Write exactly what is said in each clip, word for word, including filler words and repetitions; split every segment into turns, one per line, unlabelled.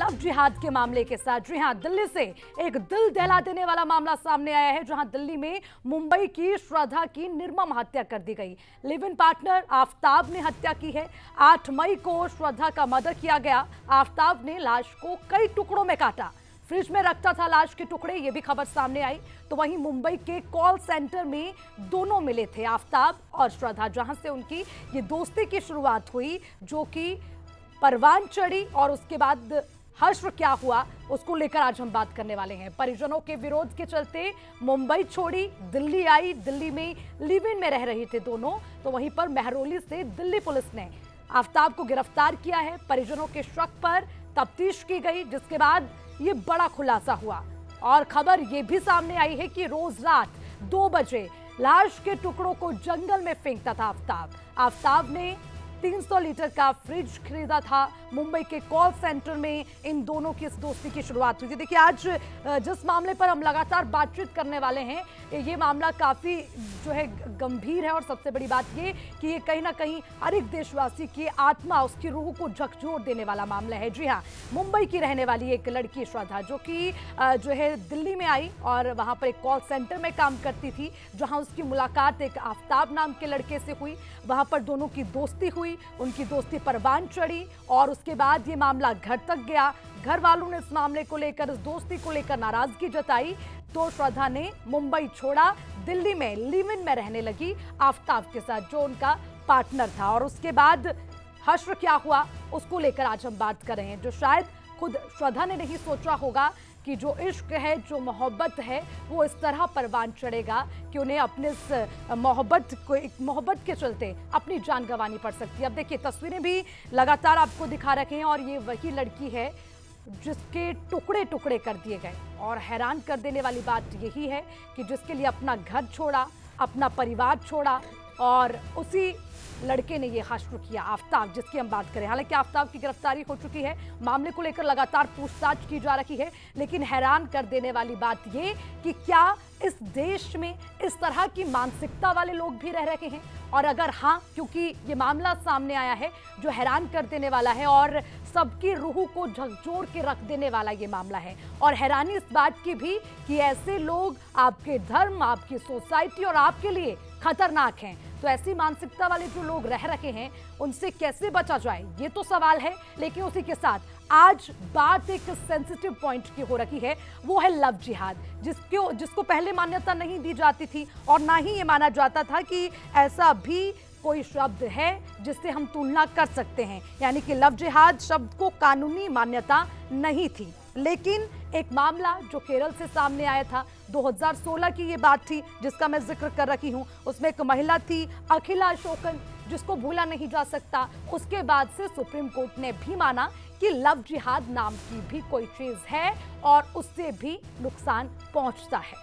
Love जिहाद के मामले के साथ। जी हां, दिल्ली से एक दिल दहला देने वाला मामला सामने आया है, जहां दिल्ली में मुंबई की श्रद्धा की निर्मम हत्या कर दी गई। लिव इन पार्टनर आफताब ने हत्या की है। आठ मई को श्रद्धा का मर्डर किया गया। आफताब ने लाश को कई टुकड़ों में काटा, फ्रिज में रखता था लाश के टुकड़े, ये भी खबर सामने आई। तो वहीं मुंबई के कॉल सेंटर में दोनों मिले थे, आफताब और श्रद्धा, जहां से उनकी ये दोस्ती की शुरुआत हुई, जो कि परवान चढ़ी। और उसके बाद हश्र क्या हुआ उसको लेकर आज हम बात करने वाले हैं। परिजनों के विरोध के चलते मुंबई छोड़ी, दिल्ली आई। दिल्ली में लिव इन में रह रहे थे दोनों। तो वहीं पर महरौली से दिल्ली पुलिस ने आफताब को गिरफ्तार किया है। परिजनों के शक पर तफ्तीश की गई, जिसके बाद ये बड़ा खुलासा हुआ। और खबर ये भी सामने आई है कि रोज रात दो बजे लाश के टुकड़ों को जंगल में फेंकता था आफताब। आफताब ने तीन सौ लीटर का फ्रिज खरीदा था। मुंबई के कॉल सेंटर में इन दोनों की इस दोस्ती की शुरुआत हुई थी। देखिए, आज जिस मामले पर हम लगातार बातचीत करने वाले हैं, ये मामला काफ़ी जो है गंभीर है। और सबसे बड़ी बात ये कि ये कहीं ना कहीं हर एक देशवासी की आत्मा, उसकी रूह को झकझोर देने वाला मामला है। जी हाँ, मुंबई की रहने वाली एक लड़की श्रद्धा, जो कि जो है दिल्ली में आई और वहाँ पर एक कॉल सेंटर में काम करती थी, जहाँ उसकी मुलाकात एक आफताब नाम के लड़के से हुई। वहाँ पर दोनों की दोस्ती हुई, उनकी दोस्ती परवान चढ़ी और उसके बाद ये मामला घर तक गया। घर वालों ने इस मामले को लेकर, इस दोस्ती को लेकर नाराजगी जताई। तो श्रद्धा ने मुंबई छोड़ा, दिल्ली में लिव इन में रहने लगी आफताब के साथ, जो उनका पार्टनर था। और उसके बाद हश्र क्या हुआ उसको लेकर आज हम बात कर रहे हैं, जो शायद खुद श्रद्धा ने नहीं सोचा होगा कि जो इश्क है, जो मोहब्बत है, वो इस तरह परवान चढ़ेगा कि उन्हें अपने इस मोहब्बत को, एक मोहब्बत के चलते अपनी जान गंवानी पड़ सकती है। अब देखिए, तस्वीरें भी लगातार आपको दिखा रखे हैं और ये वही लड़की है जिसके टुकड़े टुकड़े कर दिए गए। और हैरान कर देने वाली बात यही है कि जिसके लिए अपना घर छोड़ा, अपना परिवार छोड़ा, और उसी लड़के ने ये हश्र किया, आफताब, जिसकी हम बात करें। हालांकि आफताब की गिरफ्तारी हो चुकी है, मामले को लेकर लगातार पूछताछ की जा रही है। लेकिन हैरान कर देने वाली बात ये कि क्या इस देश में इस तरह की मानसिकता वाले लोग भी रह रहे हैं? और अगर हाँ, क्योंकि ये मामला सामने आया है जो हैरान कर देने वाला है और सबकी रूह को झकझोर के रख देने वाला ये मामला है। और हैरानी इस बात की भी कि ऐसे लोग आपके धर्म, आपकी सोसाइटी और आपके लिए खतरनाक हैं। तो ऐसी मानसिकता वाले जो लोग रह रहे हैं, उनसे कैसे बचा जाए, ये तो सवाल है। लेकिन उसी के साथ आज बात एक सेंसिटिव पॉइंट की हो रखी है, वो है लव जिहाद, जिसको जिसको पहले मान्यता नहीं दी जाती थी और ना ही ये माना जाता था कि ऐसा भी कोई शब्द है जिससे हम तुलना कर सकते हैं। यानी कि लव जिहाद शब्द को कानूनी मान्यता नहीं थी। लेकिन एक मामला जो केरल से सामने आया था, दो हज़ार सोलह की ये बात थी जिसका मैं जिक्र कर रही हूँ। उसमें एक महिला थी, अखिला अशोकन, जिसको भूला नहीं जा सकता। उसके बाद से सुप्रीम कोर्ट ने भी माना कि लव जिहाद नाम की भी कोई चीज है और उससे भी नुकसान पहुंचता है।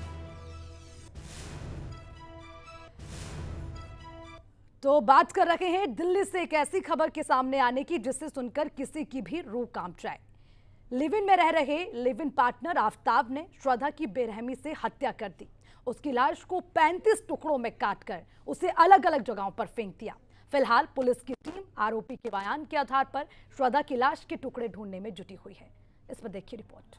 तो बात कर रहे हैं दिल्ली से एक ऐसी खबर के सामने आने की जिसे सुनकर किसी की भी रूह कांप जाए। लिव इन में रह रहे लिव इन पार्टनर आफताब ने श्रद्धा की बेरहमी से हत्या कर दी। उसकी लाश को पैंतीस टुकड़ों में काटकर उसे अलग अलग जगहों पर फेंक दिया। फिलहाल पुलिस की टीम आरोपी के बयान के आधार पर श्रद्धा की लाश के टुकड़े ढूंढने में जुटी हुई है। इस पर देखिए रिपोर्ट।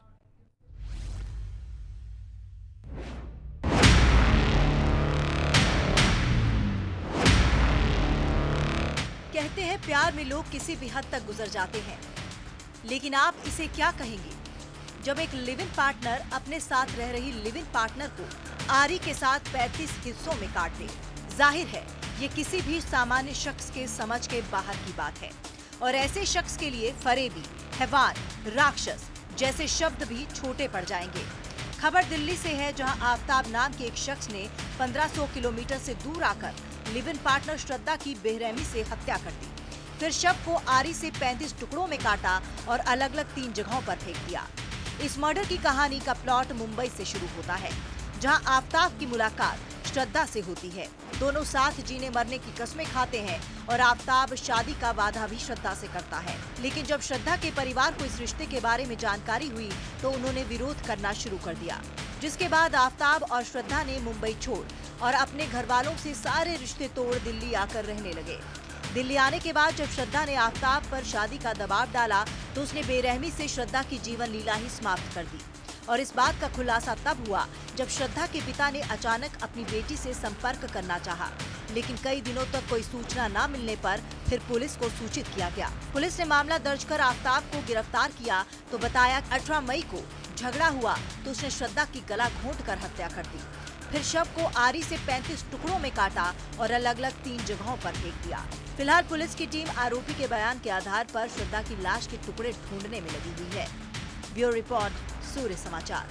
कहते हैं प्यार में लोग किसी भी हद तक गुजर जाते हैं, लेकिन आप इसे क्या कहेंगे जब एक लिव इन पार्टनर अपने साथ रह रही लिव इन पार्टनर को आरी के साथ पैंतीस हिस्सों में काट दे? जाहिर है ये किसी भी सामान्य शख्स के समझ के बाहर की बात है और ऐसे शख्स के लिए फरेबी, हैवान, राक्षस जैसे शब्द भी छोटे पड़ जाएंगे। खबर दिल्ली से है, जहां आफताब नाम के एक शख्स ने पंद्रह सौ किलोमीटर से दूर आकर लिव इन पार्टनर श्रद्धा की बेरहमी से हत्या कर दी। फिर शव को आरी से पैंतीस टुकड़ों में काटा और अलग अलग तीन जगहों पर फेंक दिया। इस मर्डर की कहानी का प्लॉट मुंबई से शुरू होता है, जहां आफताब की मुलाकात श्रद्धा से होती है। दोनों साथ जीने मरने की कस्में खाते हैं और आफताब शादी का वादा भी श्रद्धा से करता है। लेकिन जब श्रद्धा के परिवार को इस रिश्ते के बारे में जानकारी हुई तो उन्होंने विरोध करना शुरू कर दिया, जिसके बाद आफताब और श्रद्धा ने मुंबई छोड़ और अपने घर वालों से सारे रिश्ते तोड़ दिल्ली आकर रहने लगे। दिल्ली आने के बाद जब श्रद्धा ने आफताब पर शादी का दबाव डाला तो उसने बेरहमी से श्रद्धा की जीवन लीला ही समाप्त कर दी। और इस बात का खुलासा तब हुआ जब श्रद्धा के पिता ने अचानक अपनी बेटी से संपर्क करना चाहा, लेकिन कई दिनों तक कोई सूचना न मिलने पर फिर पुलिस को सूचित किया गया। पुलिस ने मामला दर्ज कर आफ्ताब को गिरफ्तार किया तो बताया अठारह मई को झगड़ा हुआ तो उसने श्रद्धा की गला घोंट कर हत्या कर दी। फिर शव को आरी से पैंतीस टुकड़ों में काटा और अलग अलग तीन जगहों पर फेंक दिया। फिलहाल पुलिस की टीम आरोपी के बयान के आधार पर श्रद्धा की लाश के टुकड़े ढूंढने में लगी हुई है। ब्यूरो रिपोर्ट, सूर्य समाचार।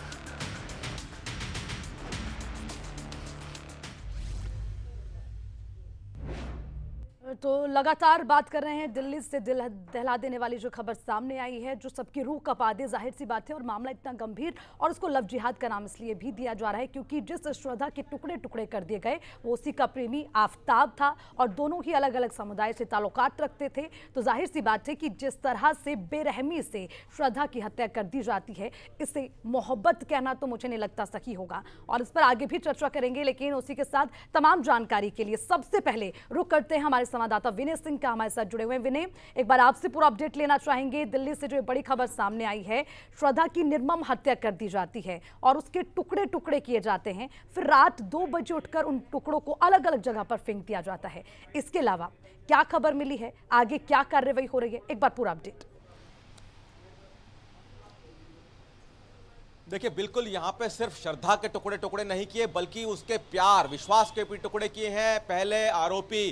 तो लगातार बात कर रहे हैं दिल्ली से दिल दहला देने वाली जो खबर सामने आई है, जो सबकी रूह कपा दे, जाहिर सी बात है। और मामला इतना गंभीर और उसको लव जिहाद का नाम इसलिए भी दिया जा रहा है क्योंकि जिस श्रद्धा के टुकड़े टुकड़े कर दिए गए वो उसी का प्रेमी आफ्ताब था और दोनों ही अलग अलग समुदाय से ताल्लुकात रखते थे। तो जाहिर सी बात है कि जिस तरह से बेरहमी से श्रद्धा की हत्या कर दी जाती है, इसे मोहब्बत कहना तो मुझे नहीं लगता सही होगा और इस पर आगे भी चर्चा करेंगे। लेकिन उसी के साथ तमाम जानकारी के लिए सबसे पहले रुक करते हैं हमारे संवाददाता विनय सिंह का, हमारे साथ जुड़े हुए हैं। विनय, एक बार आपसे पूरा अपडेट लेना चाहेंगे। दिल्ली से जो बड़ी खबर सामने आई है, श्रद्धा की निर्मम हत्या कर दी जाती है और उसके टुकड़े टुकड़े किए जाते हैं, फिर रात दो बजे उठकर उन टुकड़ों को अलग अलग जगह पर फेंक दिया जाता है। इसके अलावा क्या खबर मिली है, आगे क्या कार्रवाई हो रही है, एक बार पूरा अपडेट।
देखिए, बिल्कुल यहाँ पे सिर्फ श्रद्धा के टुकड़े टुकड़े नहीं किए बल्कि उसके प्यार विश्वास के भी टुकड़े किए हैं। पहले आरोपी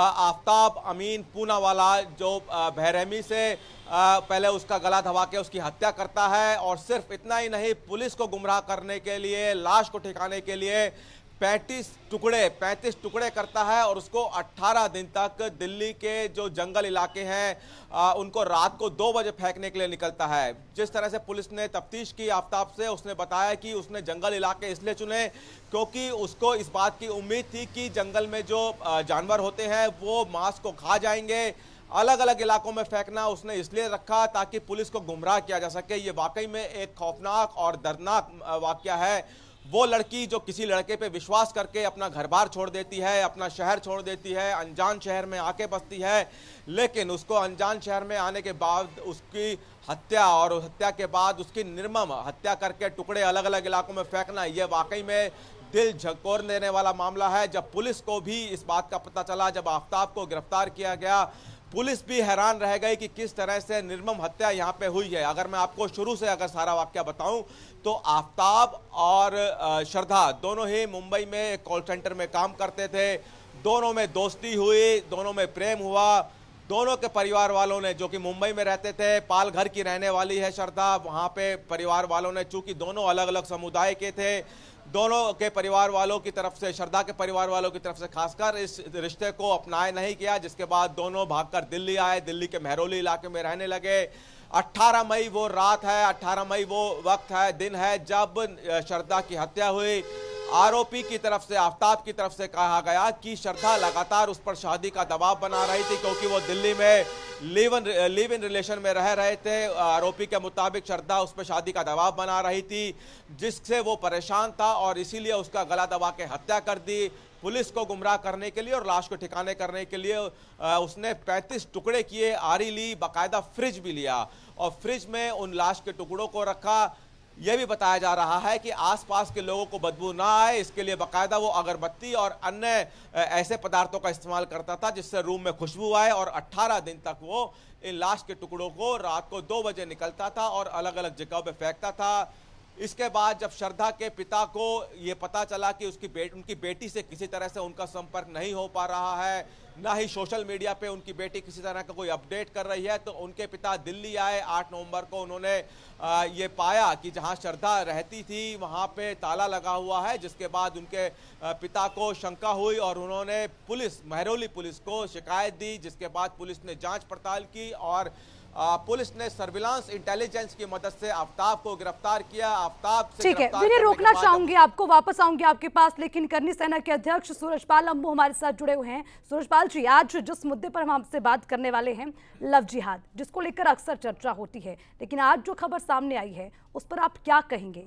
आफ्ताब अमीन पूनावाला जो बेरहमी से पहले उसका गला दबा के उसकी हत्या करता है और सिर्फ इतना ही नहीं, पुलिस को गुमराह करने के लिए, लाश को ठिकाने के लिए पैंतीस टुकड़े पैंतीस टुकड़े करता है और उसको अठारह दिन तक दिल्ली के जो जंगल इलाके हैं आ, उनको रात को दो बजे फेंकने के लिए निकलता है। जिस तरह से पुलिस ने तफ्तीश की आफ्ताब से, उसने बताया कि उसने जंगल इलाके इसलिए चुने क्योंकि उसको इस बात की उम्मीद थी कि जंगल में जो जानवर होते हैं वो मांस को खा जाएंगे। अलग अलग इलाकों में फेंकना उसने इसलिए रखा ताकि पुलिस को गुमराह किया जा सके। ये वाकई में एक खौफनाक और दर्दनाक वाकया है। वो लड़की जो किसी लड़के पे विश्वास करके अपना घर बार छोड़ देती है, अपना शहर छोड़ देती है, अनजान शहर में आके बसती है, लेकिन उसको अनजान शहर में आने के बाद उसकी हत्या और हत्या के बाद उसकी निर्मम हत्या करके टुकड़े अलग अलग इलाकों में फेंकना, यह वाकई में दिल झकोर देने वाला मामला है। जब पुलिस को भी इस बात का पता चला, जब आफ्ताब को गिरफ्तार किया गया, पुलिस भी हैरान रह गई कि किस तरह से निर्मम हत्या यहाँ पे हुई है। अगर मैं आपको शुरू से अगर सारा वाकया बताऊं तो आफ्ताब और श्रद्धा दोनों ही मुंबई में एक कॉल सेंटर में काम करते थे। दोनों में दोस्ती हुई, दोनों में प्रेम हुआ। दोनों के परिवार वालों ने, जो कि मुंबई में रहते थे, पाल घर की रहने वाली है श्रद्धा, वहाँ पे परिवार वालों ने, चूंकि दोनों अलग अलग समुदाय के थे, दोनों के परिवार वालों की तरफ से, श्रद्धा के परिवार वालों की तरफ से खासकर इस रिश्ते को अपनाए नहीं किया, जिसके बाद दोनों भागकर दिल्ली आए, दिल्ली के महरौली इलाके में रहने लगे। अठारह मई वो रात है, अठारह मई वो वक्त है, दिन है जब श्रद्धा की हत्या हुई। आरोपी की तरफ से, आफ्ताब की तरफ से कहा गया कि श्रद्धा लगातार उस पर शादी का दबाव बना रही थी क्योंकि वो दिल्ली में live in live in relation में रह रहे थे। आरोपी के मुताबिक श्रद्धा उस पर शादी का दबाव बना रही थी, जिससे वो परेशान था और इसीलिए उसका गला दबा के हत्या कर दी। पुलिस को गुमराह करने के लिए और लाश को ठिकाने करने के लिए उसने पैंतीस टुकड़े किए, आरी ली, बाकायदा फ्रिज भी लिया और फ्रिज में उन लाश के टुकड़ों को रखा। यह भी बताया जा रहा है कि आसपास के लोगों को बदबू ना आए, इसके लिए बाकायदा वो अगरबत्ती और अन्य ऐसे पदार्थों का इस्तेमाल करता था जिससे रूम में खुशबू आए और अठारह दिन तक वो इन लाश के टुकड़ों को रात को दो बजे निकलता था और अलग अलग जगहों पे फेंकता था। इसके बाद जब श्रद्धा के पिता को ये पता चला कि उसकी बेट उनकी बेटी से किसी तरह से उनका संपर्क नहीं हो पा रहा है, ना ही सोशल मीडिया पे उनकी बेटी किसी तरह का कोई अपडेट कर रही है, तो उनके पिता दिल्ली आए। आठ नवंबर को उन्होंने आ, ये पाया कि जहां श्रद्धा रहती थी वहां पे ताला लगा हुआ है, जिसके बाद उनके पिता को शंका हुई और उन्होंने पुलिस महरौली पुलिस को शिकायत दी, जिसके बाद पुलिस ने जांच पड़ताल की और आ, पुलिस ने सर्विलांस इंटेलिजेंस की मदद से आफ्ताब को गिरफ्तार किया। आफ्ताब से
ठीक है, विनय रोकना चाहूंगी आपको, वापस आऊंगी आपके पास, लेकिन करनी सेना के अध्यक्ष सूरजपाल अंबू हमारे साथ जुड़े हुए हैं। सूरजपाल जी, आज जिस मुद्दे पर हम आपसे बात करने वाले हैं, लव जिहाद, जिसको लेकर अक्सर चर्चा होती है, लेकिन आज जो खबर सामने आई है उस पर आप क्या कहेंगे?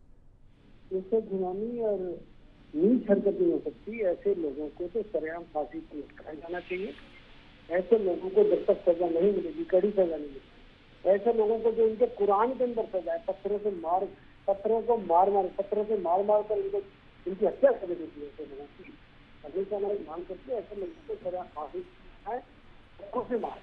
इससे घुमानी और नीच हरकत नहीं हो सकती। ऐसे लोगों को तो सरेआम फांसी पर लटकाया जाना चाहिए। ऐसे लोगों को जब तक सजा नहीं मिलेगी, कड़ी सजा नहीं मिलेगी, ऐसे लोगों को जो इनके कुरान के अंदर सजा है, पत्थरों से मार पत्थरों को मार मार पत्थरों से मार मार कर इनको इनकी हत्या कर देती है ऐसे लोगों की। हमेशा हमारी मांग करती है ऐसे लोगों को सजा फांसी है, पत्थरों से मार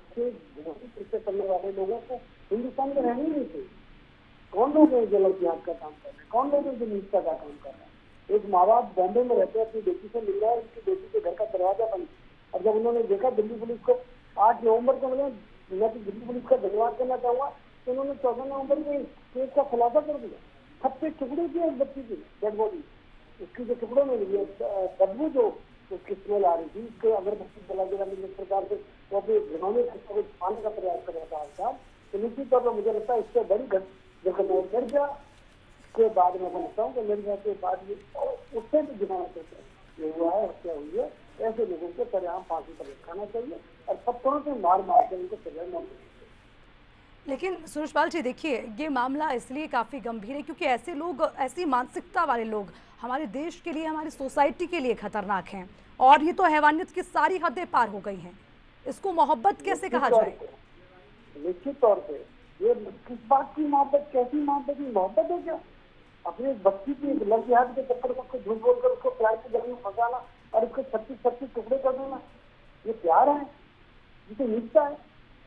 कृत्य करने वाले लोगों को हिंदुस्तान में रहना ही नहीं चाहिए। कौन लोग हैं जो लव जिहाद का काम कर रहे हैं, कौन लोग हैं जो नीचता का काम कर रहे हैं। एक माँ बाप बॉम्बे में रहते हैं, अपनी बेटी से मिल रहा है, उसकी बेटी के घर का दरवाजा बंद, और जब उन्होंने देखा दिल्ली पुलिस को आठ नवंबर को, मतलब मैं तो दिल्ली पुलिस का धन्यवाद करना चाहूंगा तो उन्होंने चौदह नवंबर में केस का खुलासा कर दिया। छत्तीस टुकड़े किए उस बच्ची की डेड बॉडी, उसकी जो टुकड़ों में मिली बदबू जो उसकी स्मेल आ रही थी, उसके अगरबत्ती जला जला जिस प्रकार से वो अपने घिनौने को पाने का प्रयास कर रहा था साहब, तो निश्चित तौर पर मुझे लगता है इससे बड़ी घटना कर गया के बाद में समझता हूँ कि मेरे साथ के बाद ये उससे भी घिनौना होता है ये हुआ है, हत्या हुई है। ऐसे लोगों को सरेआम फांसी पर लटकाना चाहिए और पत्थरों से मार मार कर उनको सजा न देनी चाहिए।
लेकिन सुरेशपाल जी देखिए, ये मामला इसलिए काफ़ी गंभीर है क्योंकि ऐसे लोग, ऐसी मानसिकता वाले लोग हमारे देश के लिए, हमारी सोसाइटी के लिए खतरनाक हैं, और ये तो हैवानियत की सारी हदें पार हो गई हैं। इसको मोहब्बत कैसे कहा जाए?
निश्चित तौर पे ये किस बात की मोहब्बत, कैसी मोहब्बत की मोहब्बत है क्या? अपने बच्ची की लव जिहाद के चक्कर में उसको झूठ बोलकर उसको प्यार के घर में फंसाना और उसको छत्तीस छत्तीस टुकड़े कर देना, ये प्यार है? ये तो नीचता है,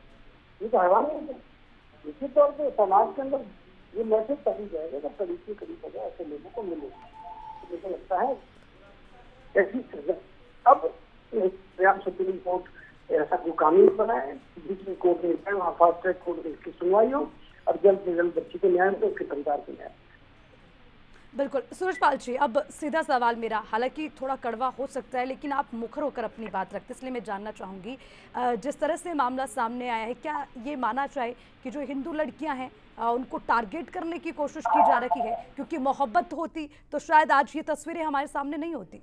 ये तो हैवानियत है। निश्चित तौर पे समाज के अंदर ये मैसेज तभी जाएगा जब करीब से करीब सजा ऐसे लोगों को मिलेगी। मुझे लगता है ऐसी सजा अब सुप्रीम कोर्ट ऐसा कोई कानून बनाए, दूसरी कोर्ट में वहाँ फास्ट ट्रैक कोर्ट में इसकी सुनवाई हो और जल्द से जल्द बच्ची को न्याय मिले, उसके परिवार को न्याय।
बिल्कुल सुरेशपाल जी, अब सीधा सवाल मेरा, हालांकि थोड़ा कड़वा हो सकता है लेकिन आप मुखर होकर अपनी बात रखते, इसलिए मैं जानना चाहूँगी जिस तरह से मामला सामने आया है, क्या ये माना जाए कि जो हिंदू लड़कियां हैं उनको टारगेट करने की कोशिश की जा रही है? क्योंकि मोहब्बत होती तो शायद आज ये तस्वीरें हमारे सामने नहीं होती।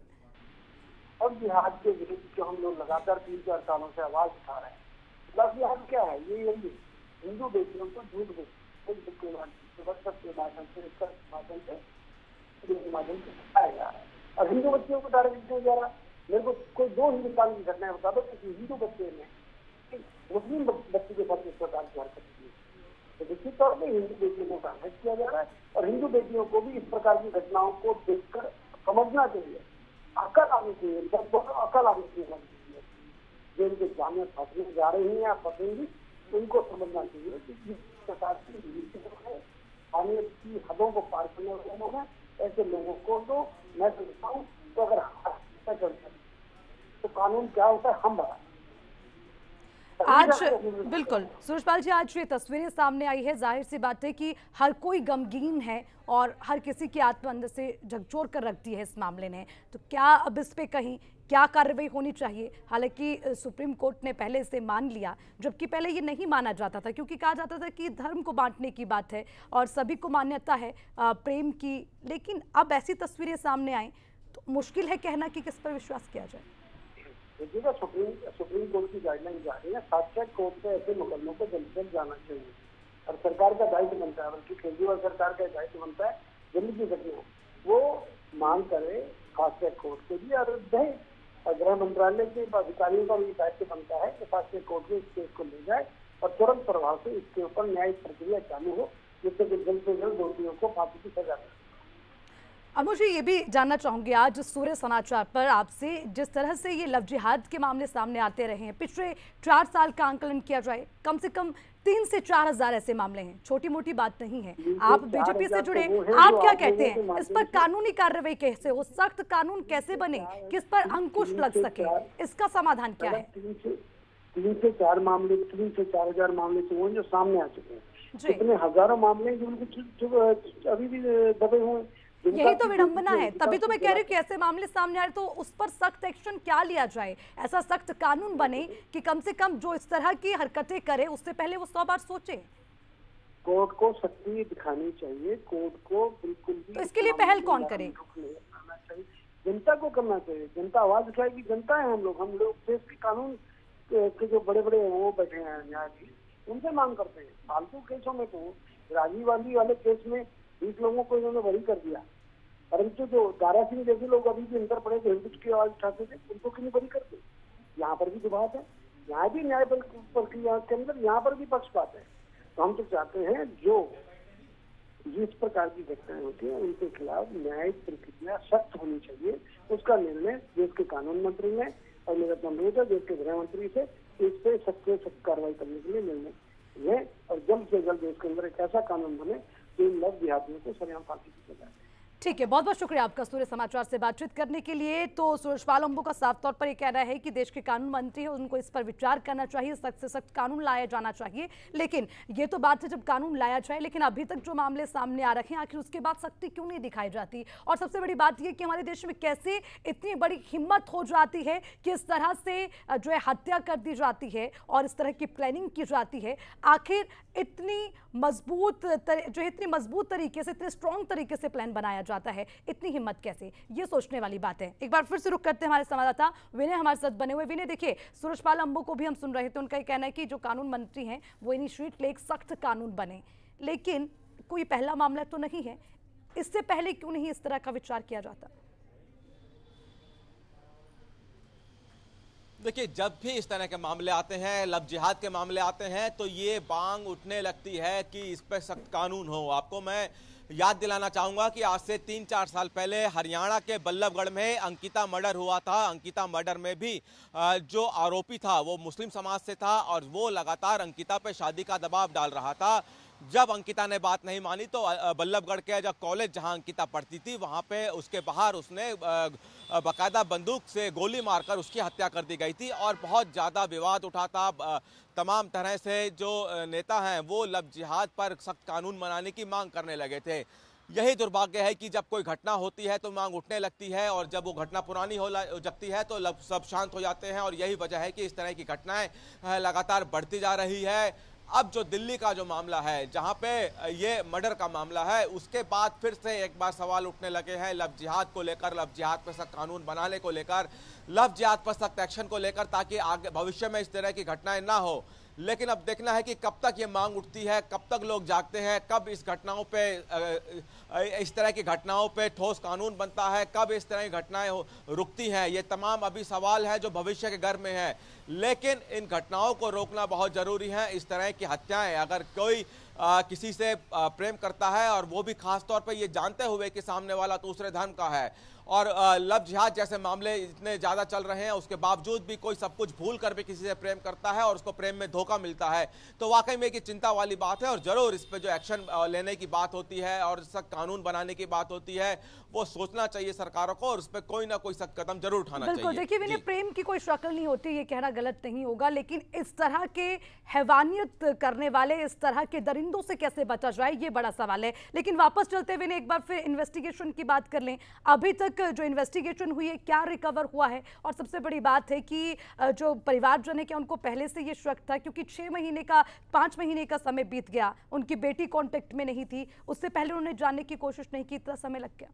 अब जिहाद के विरुद्ध जो हम लोग लगातार तीन चार सालों से आवाज उठा रहे हैं, लव जिहाद क्या है? ये यही हिंदू बेटियों को झूठ के माध्यम से, इसका माध्यम से माध्यम से सिखाया जा रहा है और हिंदू बच्चियों को टारगेट किया जा रहा है। मेरे को कोई दो हिंदुस्तान की घटनाएं बता दो किसी हिंदू बच्चे ने मुस्लिम बच्चे के साथ इस प्रकार की हरकत की, तो निश्चित तौर पर हिंदू बेटियों को टारगेट किया जा रहा है और हिंदू बेटियों को भी इस प्रकार की घटनाओं को देखकर समझना चाहिए, अकल आनी चाहिए, अकल आनी चाहिए। जो इनके जाने फंसने जा रही हैं या फंसेंगी उनको समझना चाहिए कि जिस प्रकार की पानी की हदों को पार करने वाले लोग हैं, ऐसे लोगों को तो मैं समझता हूँ तो अगर हत्या करते तो कानून क्या होता है हम बताएं।
आज बिल्कुल सुरेशपाल जी, आज ये तस्वीरें सामने आई है, जाहिर सी बात है कि हर कोई गमगीन है और हर किसी की आत्मा अंदर से झकझोर कर रखती है इस मामले ने। तो क्या अब इस पे कहीं क्या कार्रवाई होनी चाहिए? हालांकि सुप्रीम कोर्ट ने पहले इसे मान लिया, जबकि पहले ये नहीं माना जाता था क्योंकि कहा जाता था कि धर्म को बांटने की बात है और सभी को मान्यता है प्रेम की। लेकिन अब ऐसी तस्वीरें सामने आई तो मुश्किल है कहना कि किस पर विश्वास किया जाए।
देखिएगा, सुप्रीम सुप्रीम कोर्ट की गाइडलाइन जा रही है, फास्ट ट्रैक कोर्ट से ऐसे मुकदमों को जल्द से जल्द जाना चाहिए और सरकार का दायित्व बनता है, बल्कि केजरीवाल सरकार का दायित्व बनता है दिल्ली की घटना वो मांग करे फास्ट ट्रैक कोर्ट के लिए और दे, और गृह मंत्रालय के अधिकारियों का भी दायित्व बनता है कि फास्ट ट्रैक कोर्ट में इस केस को ले जाए और तुरंत प्रभाव से इसके ऊपर न्यायिक प्रक्रिया चालू हो, जिससे कि जल्द से जल्द दोषियों को फांसी की सजा मिले।
अब मुझे ये भी जानना चाहूंगी आज सूर्य समाचार पर आपसे, जिस तरह से ये लव जिहाद के मामले सामने आते रहे हैं, पिछले चार साल का आंकलन किया जाए कम से कम तीन से चार हजार ऐसे मामले हैं, छोटी मोटी बात नहीं है। आप बीजेपी से जुड़े, आप क्या कहते हैं इस पर कानूनी कार्रवाई कैसे हो, सख्त कानून कैसे बने, किस पर अंकुश लग सके, इसका समाधान क्या है?
तीन से चार मामले, तीन से चार हजार मामले तो जो सामने आ चुके हैं, इतने हजारों मामले जो अभी भी दबे हुए।
यही तो विडंबना है, तभी तो मैं कह रही हूँ कि ऐसे मामले सामने आ रहे तो उस पर सख्त एक्शन क्या लिया जाए, ऐसा सख्त कानून बने कि कम से कम जो इस तरह की हरकतें करे उससे पहले वो सौ बार सोचे।
कोर्ट को सख्ती दिखानी चाहिए, कोर्ट को बिल्कुल भी।
तो इसके लिए पहल कौन करे?
जनता को करना चाहिए, जनता आवाज उठाएगी, जनता है हम लोग, हम लोग देश के कानून के जो बड़े बड़े वो बैठे हैं न्यायाधीश, उनसे मांग करते हैं। फालतू केसों में तो राजीव गांधी वाले केस में बीस लोगों को इन्होंने बरी कर दिया, परंतु जो दारा सिंह जैसे लोग अभी भी अंदर पड़े थे, हिंदुत्व की आवाज उठाते थे, उनको क्यों बरी करते? यहाँ पर भी तो बात है, यहाँ भी न्याय प्रक्रिया के अंदर यहाँ पर भी पक्षपात है। तो हम तो चाहते हैं जो जिस प्रकार की घटनाएं होती हैं उनके खिलाफ न्यायिक प्रक्रिया सख्त होनी चाहिए। उसका निर्णय देश के कानून मंत्री ने, और मेरा अनुरोध है देश के गृह मंत्री से इस पे सख्त से सख्त कार्रवाई करने के लिए निर्णय लें और जल्द से जल्द देश के अंदर एक ऐसा कानून बने जो इन लव जिहादियों को सरेआम फांसी दी जाए।
ठीक है, बहुत बहुत शुक्रिया आपका सूर्य समाचार से बातचीत करने के लिए। तो सूरजपाल अंबु का साफ तौर पर यह कहना है कि देश के कानून मंत्री है, उनको इस पर विचार करना चाहिए, सख्त से सख्त कानून लाया जाना चाहिए। लेकिन ये तो बात है जब कानून लाया जाए, लेकिन अभी तक जो मामले सामने आ रखे हैं आखिर उसके बाद सख्ती क्यों नहीं दिखाई जाती? और सबसे बड़ी बात यह कि हमारे देश में कैसे इतनी बड़ी हिम्मत हो जाती है कि इस तरह से जो है हत्या कर दी जाती है और इस तरह की प्लानिंग की जाती है। आखिर इतनी मजबूत जो है इतनी मजबूत तरीके से, इतने स्ट्रॉन्ग तरीके से प्लान बनाया जाता है, इतनी हिम्मत कैसे? ये सोचने वाली बात है। एक बार फिर से रुक करते हैं हमारे संवाददाता विनय हमारे साथ बने हुए। विनय, देखिए सूरजपाल अंबु को भी हम सुन रहे थे, उनका ये कहना है कि जो कानून मंत्री हैं वो इनिशिएट ले एक सख्त कानून बने, लेकिन कोई पहला मामला तो नहीं है। इससे पहले क्यों नहीं इस तरह का विचार किया जाता?
देखिए, जब भी इस तरह के मामले आते हैं, लव जिहाद के मामले आते हैं, तो ये बांग उठने लगती है कि इस पर सख्त कानून हो। आपको मैं याद दिलाना चाहूंगा कि आज से तीन चार साल पहले हरियाणा के बल्लभगढ़ में अंकिता मर्डर हुआ था। अंकिता मर्डर में भी जो आरोपी था वो मुस्लिम समाज से था और वो लगातार अंकिता पे शादी का दबाव डाल रहा था। जब अंकिता ने बात नहीं मानी तो बल्लभगढ़ के जो कॉलेज जहां अंकिता पढ़ती थी वहां पे उसके बाहर उसने बाकायदा बंदूक से गोली मारकर उसकी हत्या कर दी गई थी और बहुत ज़्यादा विवाद उठा था। तमाम तरह से जो नेता हैं वो लव जिहाद पर सख्त कानून बनाने की मांग करने लगे थे। यही दुर्भाग्य है कि जब कोई घटना होती है तो मांग उठने लगती है और जब वो घटना पुरानी हो जाती है तो सब शांत हो जाते हैं और यही वजह है कि इस तरह की घटनाएं लगातार बढ़ती जा रही है। अब जो दिल्ली का जो मामला है, जहां पे ये मर्डर का मामला है, उसके बाद फिर से एक बार सवाल उठने लगे हैं लव जिहाद को लेकर, लव जिहाद पर सख्त कानून बनाने को लेकर, लव जिहाद पर सख्त एक्शन को लेकर, ताकि आगे भविष्य में इस तरह की घटनाएं ना हो। लेकिन अब देखना है कि कब तक ये मांग उठती है, कब तक लोग जागते हैं, कब इस घटनाओं पे इस तरह की घटनाओं पे ठोस कानून बनता है, कब इस तरह की घटनाएं रुकती हैं। ये तमाम अभी सवाल है जो भविष्य के घर में है। लेकिन इन घटनाओं को रोकना बहुत ज़रूरी है। इस तरह की हत्याएं, अगर कोई आ, किसी से आ, प्रेम करता है और वो भी खास तौर पे ये जानते हुए कि सामने वाला दूसरे धर्म का है और लव जिहाद जैसे मामले इतने ज़्यादा चल रहे हैं, उसके बावजूद भी कोई सब कुछ भूल कर भी किसी से प्रेम करता है और उसको प्रेम में धोखा मिलता है, तो वाकई में एक चिंता वाली बात है। और ज़रूर इस पर जो एक्शन लेने की बात होती है और सख्त कानून बनाने की बात होती है, वो सोचना चाहिए सरकारों को और उस पर कोई ना कोई सख्त कदम जरूर उठाना चाहिए।
बिल्कुल, देखिए विनय, प्रेम की कोई शक्ल नहीं होती, ये कहना गलत नहीं होगा, लेकिन इस तरह के हैवानियत करने वाले, इस तरह के दरिंदों से कैसे बचा जाए, ये बड़ा सवाल है। लेकिन वापस चलते हुए एक बार फिर इन्वेस्टिगेशन की बात कर लें। अभी तक जो इन्वेस्टिगेशन हुई है, क्या रिकवर हुआ है? और सबसे बड़ी बात है कि जो परिवारजन है, क्या उनको पहले से ये शक था? क्योंकि छह महीने का पांच महीने का समय बीत गया, उनकी बेटी कांटेक्ट में नहीं थी, उससे पहले उन्होंने जानने की कोशिश नहीं की, इतना समय लग गया।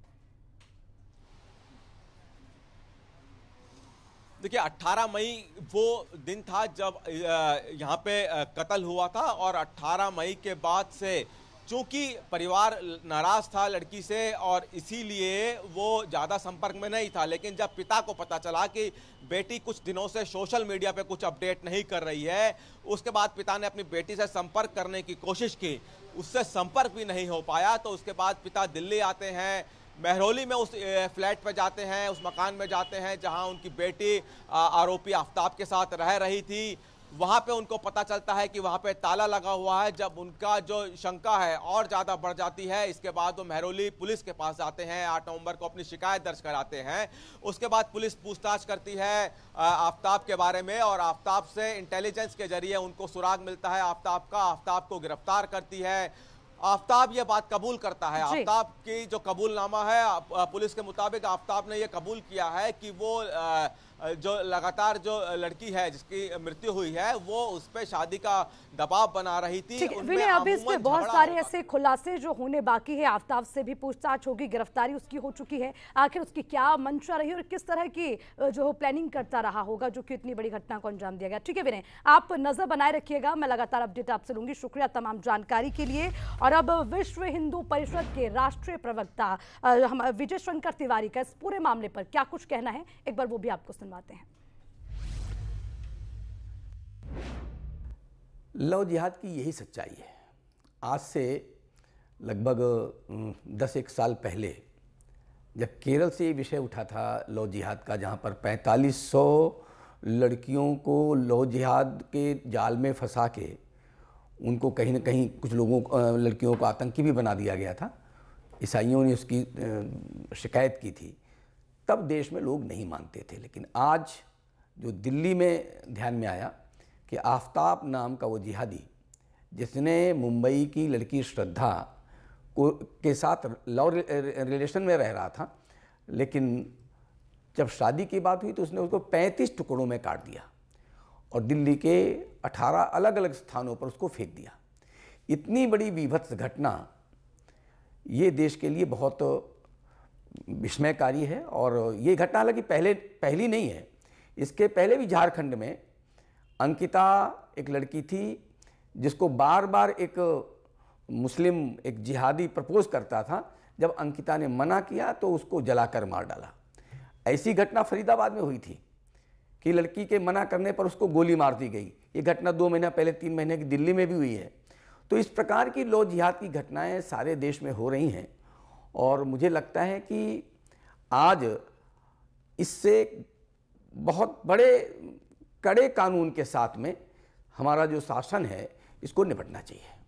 देखिए, अठारह मई वो दिन था जब यहाँ पे कत्ल हुआ था और अठारह मई के बाद से चूंकि परिवार नाराज था लड़की से और इसीलिए वो ज़्यादा संपर्क में नहीं था। लेकिन जब पिता को पता चला कि बेटी कुछ दिनों से सोशल मीडिया पे कुछ अपडेट नहीं कर रही है, उसके बाद पिता ने अपनी बेटी से संपर्क करने की कोशिश की, उससे संपर्क भी नहीं हो पाया। तो उसके बाद पिता दिल्ली आते हैं, महरौली में उस फ्लैट पर जाते हैं, उस मकान में जाते हैं जहां उनकी बेटी आरोपी आफ्ताब के साथ रह रही थी। वहां पे उनको पता चलता है कि वहां पे ताला लगा हुआ है। जब उनका जो शंका है और ज़्यादा बढ़ जाती है, इसके बाद वो महरौली पुलिस के पास जाते हैं, आठ नवंबर को अपनी शिकायत दर्ज कराते हैं। उसके बाद पुलिस पूछताछ करती है आफ्ताब के बारे में और आफ्ताब से इंटेलिजेंस के जरिए उनको सुराग मिलता है आफ्ताब का, आफ्ताब को गिरफ्तार करती है। आफ्ताब ये बात कबूल करता है। आफ्ताब की जो कबूलनामा है, पुलिस के मुताबिक आफ्ताब ने ये कबूल किया है कि वो जो लगातार जो लड़की है जिसकी मृत्यु हुई है वो उस पर शादी का दबाव बना रही थी।
विनय, अभी इस पे बहुत सारे ऐसे खुलासे जो होने बाकी है। आफ्ताब से भी पूछताछ होगी, गिरफ्तारी उसकी हो चुकी है, आखिर उसकी क्या मंशा रही और किस तरह की जो प्लानिंग करता रहा होगा जो कि इतनी बड़ी घटना को अंजाम दिया गया। ठीक है विनय, आप नजर बनाए रखिएगा, मैं लगातार अपडेट आपसे लूंगी। शुक्रिया तमाम जानकारी के लिए। और अब विश्व हिंदू परिषद के राष्ट्रीय प्रवक्ता विजय शंकर तिवारी का इस पूरे मामले पर क्या कुछ कहना है, एक बार वो भी आपको सुनवाते हैं।
लव जिहाद की यही सच्चाई है। आज से लगभग दस एक साल पहले जब केरल से ये विषय उठा था लव जिहाद का, जहाँ पर पैंतालीस सौ लड़कियों को लव जिहाद के जाल में फंसा के उनको कहीं ना कहीं कुछ लोगों लड़कियों को आतंकी भी बना दिया गया था, ईसाइयों ने उसकी शिकायत की थी, तब देश में लोग नहीं मानते थे। लेकिन आज जो दिल्ली में ध्यान में आया कि आफ्ताब नाम का वो जिहादी जिसने मुंबई की लड़की श्रद्धा को के साथ लव रिलेशन में रह रहा था, लेकिन जब शादी की बात हुई तो उसने उसको पैंतीस टुकड़ों में काट दिया और दिल्ली के अठारह अलग अलग स्थानों पर उसको फेंक दिया। इतनी बड़ी विभत्स घटना ये देश के लिए बहुत विस्मयकारी है। और ये घटना हालांकि पहले पहली नहीं है, इसके पहले भी झारखंड में अंकिता एक लड़की थी जिसको बार बार एक मुस्लिम एक जिहादी प्रपोज करता था। जब अंकिता ने मना किया तो उसको जलाकर मार डाला। ऐसी घटना फरीदाबाद में हुई थी कि लड़की के मना करने पर उसको गोली मार दी गई। ये घटना दो महीना पहले तीन महीने की दिल्ली में भी हुई है। तो इस प्रकार की लव जिहाद की घटनाएं सारे देश में हो रही हैं और मुझे लगता है कि आज इससे बहुत बड़े कड़े कानून के साथ में हमारा जो शासन है इसको निपटना चाहिए।